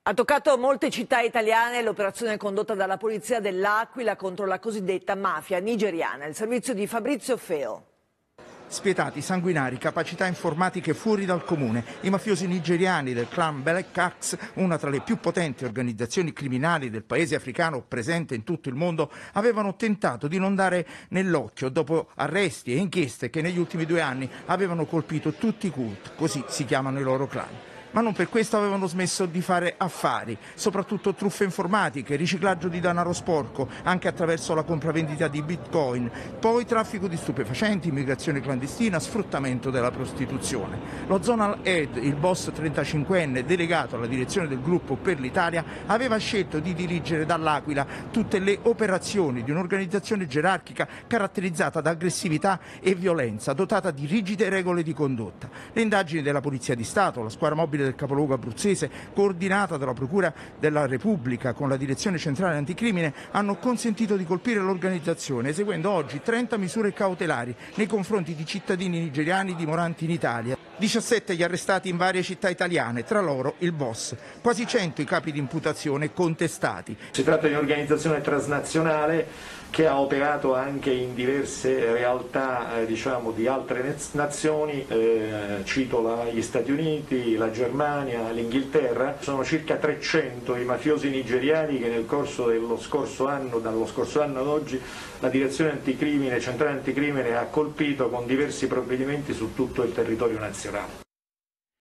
Ha toccato molte città italiane l'operazione condotta dalla polizia dell'Aquila contro la cosiddetta mafia nigeriana. Il servizio di Fabrizio Feo. Spietati, sanguinari, capacità informatiche fuori dal comune. I mafiosi nigeriani del clan Black Axe, una tra le più potenti organizzazioni criminali del paese africano presente in tutto il mondo, avevano tentato di non dare nell'occhio dopo arresti e inchieste che negli ultimi 2 anni avevano colpito tutti i cult, così si chiamano i loro clan. Ma non per questo avevano smesso di fare affari, soprattutto truffe informatiche, riciclaggio di denaro sporco, anche attraverso la compravendita di bitcoin, poi traffico di stupefacenti, immigrazione clandestina, sfruttamento della prostituzione. Lo Zonal Head, il boss 35enne delegato alla direzione del gruppo per l'Italia, aveva scelto di dirigere dall'Aquila tutte le operazioni di un'organizzazione gerarchica caratterizzata da aggressività e violenza, dotata di rigide regole di condotta. Le indagini della Polizia di Stato, la squadra mobile del capoluogo abruzzese, coordinata dalla Procura della Repubblica con la Direzione Centrale Anticrimine, hanno consentito di colpire l'organizzazione, eseguendo oggi 30 misure cautelari nei confronti di cittadini nigeriani dimoranti in Italia. 17 gli arrestati in varie città italiane, tra loro il boss. Quasi 100 i capi di imputazione contestati. Si tratta di un'organizzazione transnazionale che ha operato anche in diverse realtà di altre nazioni, cito gli Stati Uniti, la Germania, l'Inghilterra. Sono circa 300 i mafiosi nigeriani che nel corso dello scorso anno, dallo scorso anno ad oggi, la direzione anticrimine, centrale anticrimine ha colpito con diversi provvedimenti su tutto il territorio nazionale.